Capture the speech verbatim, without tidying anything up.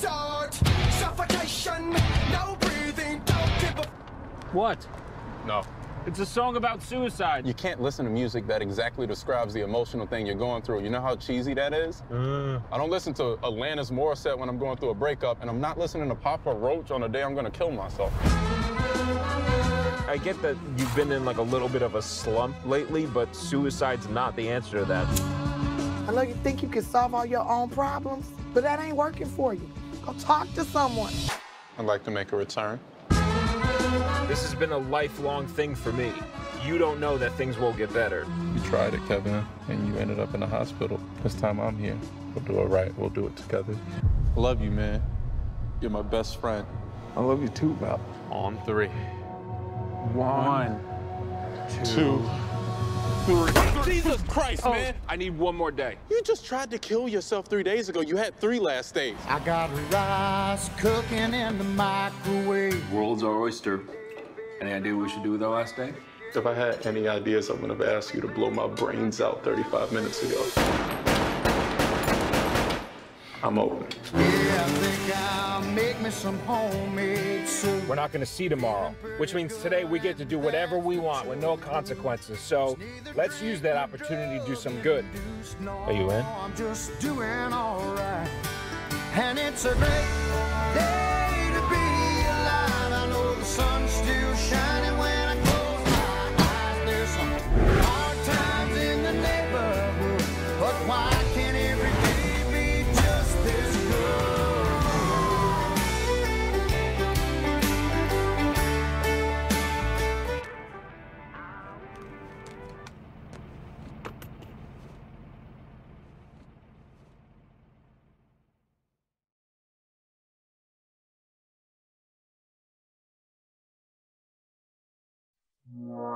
resort. Suffocation, no breathing, don't give a... What? No. It's a song about suicide. You can't listen to music that exactly describes the emotional thing you're going through. You know how cheesy that is? Mm. I don't listen to Alanis Morissette when I'm going through a breakup, and I'm not listening to Papa Roach on the day I'm gonna kill myself. I get that you've been in like a little bit of a slump lately, but suicide's not the answer to that. I know you think you can solve all your own problems, but that ain't working for you. Go talk to someone. I'd like to make a return. This has been a lifelong thing for me. You don't know that things will get better. You tried it, Kevin, and you ended up in the hospital. This time I'm here. We'll do it right. We'll do it together. I love you, man. You're my best friend. I love you too, Bob. On three. One, Two. Three. Jesus Christ, man! I need one more day. You just tried to kill yourself three days ago. You had three last days. I got rice cooking in the microwave. World's our oyster. Any idea what we should do with our last day? If I had any ideas, I would have asked you to blow my brains out thirty-five minutes ago. I'm open. Yeah, I think I'll make me some homemade soup. We're not gonna see tomorrow, which means today we get to do whatever we want with no consequences. So let's use that opportunity to do some good. Are you in? I'm just doing all right. And it's a great day to be alive. I know the sun's still shining when I close my eyes. There's some hard times in the neighborhood, but why can't every day be just this good? Yeah.